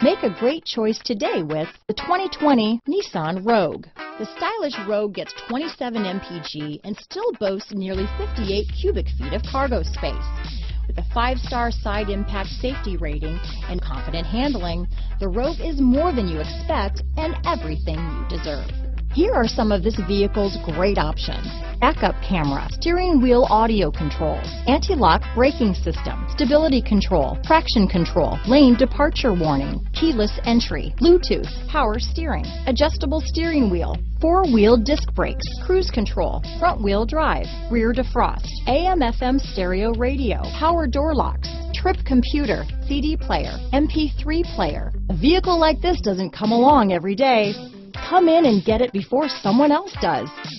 Make a great choice today with the 2020 Nissan Rogue. The stylish Rogue gets 27 mpg and still boasts nearly 58 cubic feet of cargo space. With a 5-star side impact safety rating and confident handling, the Rogue is more than you expect and everything you deserve. Here are some of this vehicle's great options: backup camera, steering wheel audio controls, anti-lock braking system, stability control, traction control, lane departure warning, keyless entry, Bluetooth, power steering, adjustable steering wheel, 4-wheel disc brakes, cruise control, front wheel drive, rear defrost, AM/FM stereo radio, power door locks, trip computer, CD player, MP3 player. A vehicle like this doesn't come along every day. Come in and get it before someone else does.